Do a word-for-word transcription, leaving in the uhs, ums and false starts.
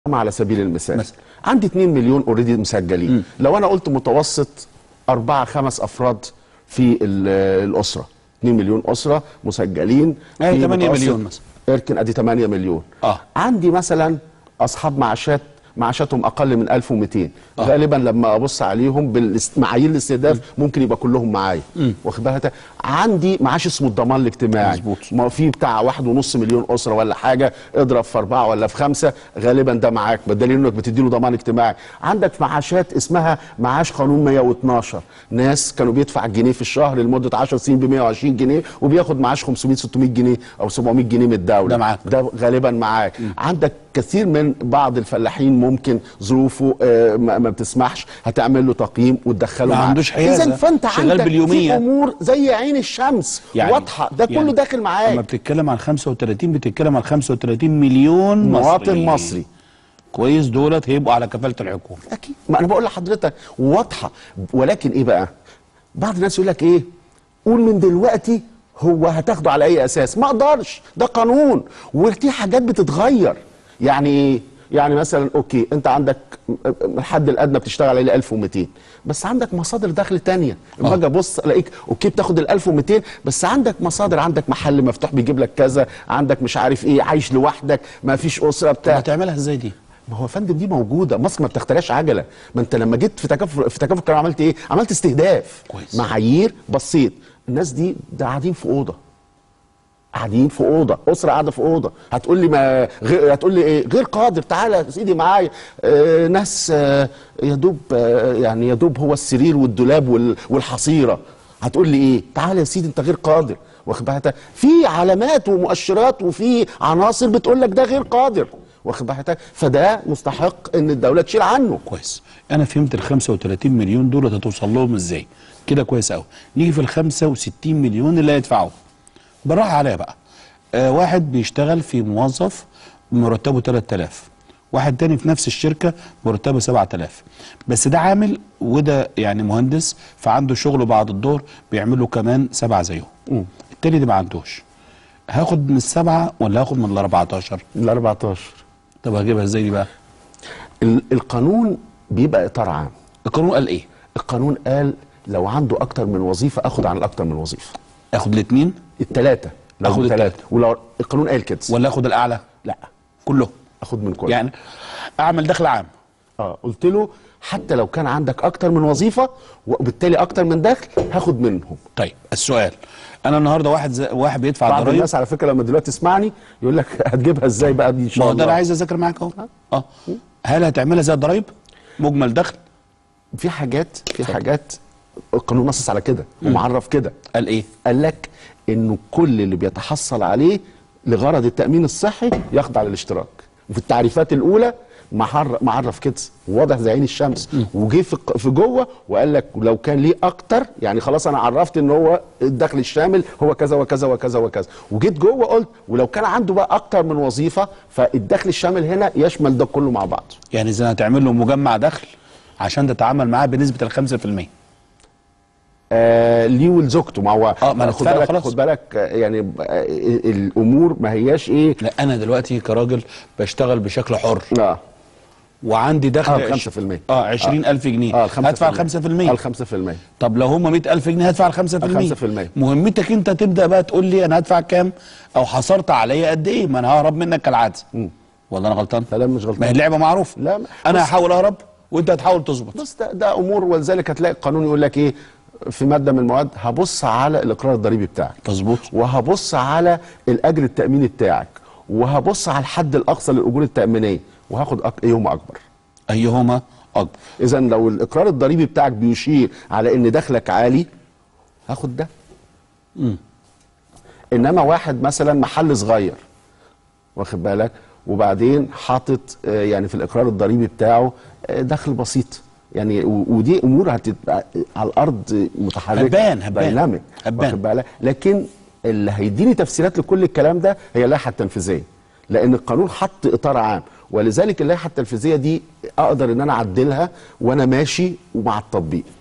على سبيل المثال مثلا. عندي اتنين مليون اوريدي مسجلين. م. لو انا قلت متوسط أربعة خمس افراد في الاسره، اتنين مليون اسره مسجلين يعني تمانية مليون مثلا، اركن ادي تمانية مليون. اه عندي مثلا اصحاب معاشات معاشاتهم اقل من ألف ومئتين. آه. غالبا لما ابص عليهم بالمعايير الاستهداف ممكن يبقى كلهم معايا، واخد بالك. عندي معاش اسمه الضمان الاجتماعي، مظبوط، ما في بتاع واحد ونص مليون اسره ولا حاجه، اضرب في اربعه ولا في خمسه، غالبا ده معاك، بدليل انك بتدي له ضمان اجتماعي. عندك معاشات اسمها معاش قانون مية واتناشر، ناس كانوا بيدفع جنيه في الشهر لمده عشر سنين ب مية وعشرين جنيه وبياخد معاش خمسمية ستمية جنيه او سبعمية جنيه من الدوله، ده معاك، ده غالبا معاك. م. عندك كثير من بعض الفلاحين ممكن ظروفه آه ما بتسمحش، هتعمل له تقييم وتدخله ما معاك. عندوش حيازه، اذا فانت عندك باليومية. في امور زي عين الشمس يعني واضحه، ده كله يعني داخل معاك. لما بتتكلم عن خمسة وتلاتين بتتكلم عن خمسة وتلاتين مليون مواطن مصري مصري كويس، دولت هيبقوا على كفاله الحكومه. اكيد، ما انا بقول لحضرتك واضحه. ولكن ايه بقى، بعض الناس يقول لك ايه، قول من دلوقتي هو هتاخده على اي اساس. ما اقدرش، ده قانون وفي حاجات بتتغير. يعني ايه؟ يعني مثلا اوكي انت عندك الحد الادنى بتشتغل عليه ألف ومئتين، بس عندك مصادر دخل تانية. اما اجي ابص الاقيك اوكي بتاخد ال ألف ومئتين، بس عندك مصادر، عندك محل مفتوح بيجيب لك كذا، عندك مش عارف ايه، عايش لوحدك، ما فيش اسره بتاع. هتعملها ازاي دي؟ ما هو يا فندم دي موجوده، مصر ما بتخترعش عجله. ما انت لما جيت في تكافل في تكافل القانون عملت ايه؟ عملت استهداف كويس، معايير، بصيت الناس دي ده قاعدين في اوضه، قاعدين في اوضه، اسره قاعده في اوضه، هتقول لي ما غير، هتقول لي ايه؟ غير قادر، تعالى يا سيدي معايا. آه ناس آه يا دوب آه يعني يا دوب هو السرير والدولاب وال والحصيره، هتقول لي ايه؟ تعالى يا سيدي انت غير قادر، واخد بالك. في علامات ومؤشرات وفي عناصر بتقول لك ده غير قادر، واخد بالك، فده مستحق ان الدوله تشيل عنه. كويس، انا فهمت ال خمسة وتلاتين مليون دول هتوصل لهم ازاي كده، كويس قوي. نيجي في ال خمسة وستين مليون اللي هيدفعوا بالراحه عليها بقى. آه واحد بيشتغل في موظف مرتبه تلات آلاف، واحد تاني في نفس الشركه مرتبه سبعة آلاف، بس ده عامل وده يعني مهندس، فعنده شغله بعد الظهر بيعملوا كمان سبعه زيهم. التاني ده ما عندوش، هاخد من السبعه ولا هاخد من ال أربعتاشر؟ ال أربعتاشر. طب هجيبها ازاي دي بقى؟ القانون بيبقى اطار عام. القانون قال ايه؟ القانون قال لو عنده اكتر من وظيفه اخد عن الاكتر من وظيفه. اخد الاثنين؟ الثلاثه، اخد الثلاثه. ولو القانون قال كده. ولا اخد الاعلى؟ لا، كله. اخد من كله، يعني اعمل دخل عام. اه قلت له حتى لو كان عندك اكتر من وظيفه وبالتالي اكتر من دخل هاخد منهم. طيب السؤال، انا النهارده واحد زي واحد بيدفع ضرايب. بعض الناس على فكره لما دلوقتي تسمعني يقول لك هتجيبها ازاي بقى دي ان شاء الله. ما هو ده انا عايز اذاكر معاك اهو. اه هل هتعملها زي الضرايب؟ مجمل دخل؟ في حاجات في حاجات القانون نصص على كده ومعرف كده. قال ايه؟ قال لك انه كل اللي بيتحصل عليه لغرض التامين الصحي يخضع للاشتراك، وفي التعريفات الاولى معرف كده واضح زي عين الشمس. وجي في في جوه وقال لك لو كان ليه اكتر، يعني خلاص انا عرفت ان هو الدخل الشامل هو كذا وكذا وكذا وكذا، وجيت جوه قلت ولو كان عنده بقى اكتر من وظيفه فالدخل الشامل هنا يشمل ده كله مع بعض. يعني اذا هتعمل له مجمع دخل عشان تتعامل معاه بنسبه ال خمسة في المية. آه ليه ولزوجته. ما هو اه ما خد بالك خلاص. خد بالك يعني آه الامور ما هياش ايه. لا انا دلوقتي كراجل بشتغل بشكل حر، اه وعندي دخل اه خمسة في المية، اه عشرين ألف جنيه، اه هدفع ال خمسة في المية. ال خمسة في المية. طب لو هم مئة ألف جنيه هدفع ال خمسة في المية. خمسة في المية. مهمتك انت تبدا بقى تقول لي انا هدفع كام او حصرت عليا قد ايه، ما انا ههرب منك كالعاده. ولا انا غلطان؟ لا لا مش غلطان، ما هي اللعبه معروفه. لا انا هحاول اهرب وانت هتحاول تظبط. بص ده, ده امور، ولذلك هتلاقي القانون يقول لك ايه في ماده من المواد، هبص على الاقرار الضريبي بتاعك، مظبوط، وهبص على الاجر التاميني بتاعك، وهبص على الحد الاقصى للاجور التامينيه، وهاخد أك... ايهما اكبر. ايهما اكبر. اذا لو الاقرار الضريبي بتاعك بيشير على ان دخلك عالي هاخد ده. امم انما واحد مثلا محل صغير، واخد بالك، وبعدين حاطط يعني في الاقرار الضريبي بتاعه دخل بسيط، يعني ودي امور هتبقى على الارض متحركه، هبان هبان دايناميك، واخد بالك. لكن اللي هيديني تفسيرات لكل الكلام ده هي اللائحه التنفيذيه، لان القانون حط اطار عام، ولذلك اللائحه التنفيذيه دي اقدر ان انا اعدلها وانا ماشي ومع التطبيق.